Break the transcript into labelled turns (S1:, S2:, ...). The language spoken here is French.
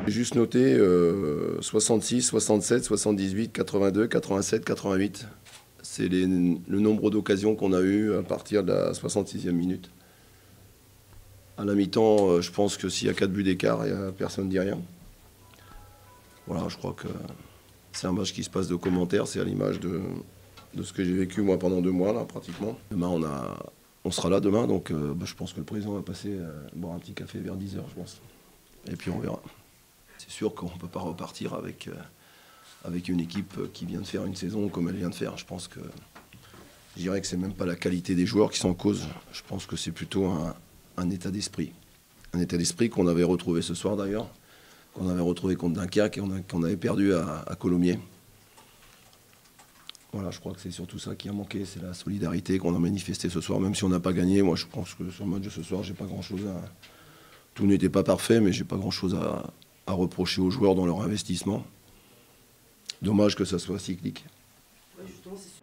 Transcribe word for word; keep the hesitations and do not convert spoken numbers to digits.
S1: J'ai juste noté euh, soixante-six, soixante-sept, soixante-dix-huit, quatre-vingt-deux, quatre-vingt-sept, quatre-vingt-huit. C'est les- le nombre d'occasions qu'on a eu à partir de la soixante-sixième minute. À la mi-temps, euh, je pense que s'il y a quatre buts d'écart, il y a personne ne dit rien. Voilà, je crois que c'est un match qui se passe de commentaires. C'est à l'image de, de ce que j'ai vécu moi pendant deux mois, là, pratiquement. Demain, on, a, on sera là demain, donc euh, bah, je pense que le président va passer euh, boire un petit café vers dix heures, je pense. Et puis on verra. C'est sûr qu'on ne peut pas repartir avec, euh, avec une équipe qui vient de faire une saison comme elle vient de faire. Je pense que je dirais que c'est même pas la qualité des joueurs qui sont en cause. Je pense que c'est plutôt un, un état d'esprit. Un état d'esprit qu'on avait retrouvé ce soir d'ailleurs, qu'on avait retrouvé contre Dunkerque et qu'on avait perdu à, à Colomiers. Voilà, je crois que c'est surtout ça qui a manqué, c'est la solidarité qu'on a manifestée ce soir, même si on n'a pas gagné. Moi, je pense que sur le match de ce soir, j'ai pas grand-chose à... Tout n'était pas parfait, mais j'ai pas grand-chose à, à reprocher aux joueurs dans leur investissement. Dommage que ça soit cyclique.
S2: Ouais, justement, c'est